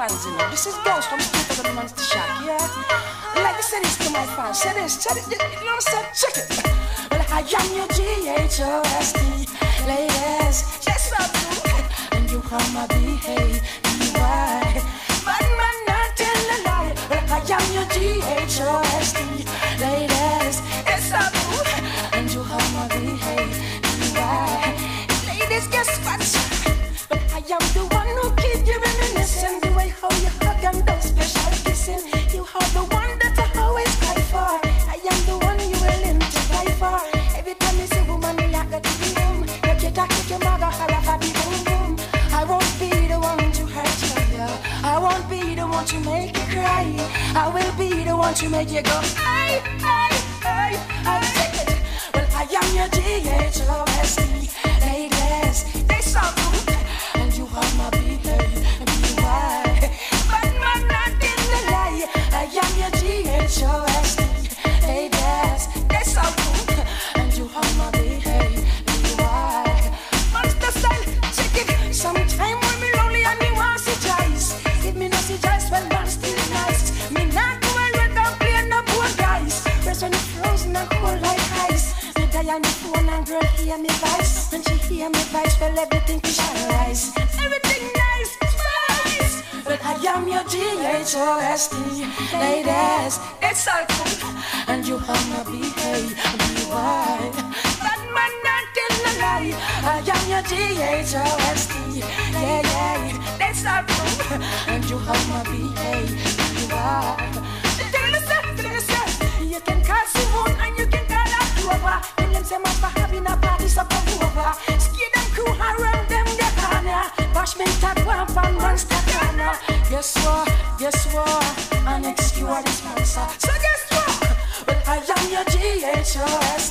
fans, you know. This is Ghost from Street of the Monster Shack, yeah? I like to say this to my fans. Say this, you know what I'm saying? Check it. Well, I am your G-H-O-S-T. Ladies, yes, I do. And you call my B-A-B-Y. But man, not tell a lie. Well, I am your G-H-O-S-T. Ladies, yes, I do. And you call my B-A-B-Y. Ladies, guess what? But I am the one who keep you reminiscing. The way how you hug and those special kissing. You are the one that I always cry for. I am the one you willing to cry for. Every time you see woman, you like a boom. You get a kick your mother, have a boom boom. I won't be the one to hurt you, girl. I won't be the one to make you cry. I will be the one to make you go, hey, hey, hey. I take it. Well, I am your G-H-O-S-T. Ladies, they sound good. And you are my B-A-B-Y. But man, not in the lie. I am your G-H-O-S-T. Ladies, they sound good. And you are my B-A-B-Y. Monster style, check it. Sometime when me lonely and me want to choice. If me no see choice, well, man, still nice. Me not go and wait and play no poor guys. Rest when it's frozen and cold like ice. Me die on the phone and girl hear me voice. When she hear me voice, well, everything is rise. Everything nice, nice. But I am your G-H-O-S-T. Ladies, it's all cool. And you are my B-A-B-Y. But man, not in the lie. I am your G-H-O-S-T. Yeah, yeah, that's all cool. And you are my B-A-B-Y. You can call Simone and you can call her Clover. Tell them say man for having a party so come over. Skid them crew around them the corner. Bashment at one from Monster Corner. Guess what? An ex you are the sponsor. So guess what? Well, I am your G-H-O-S.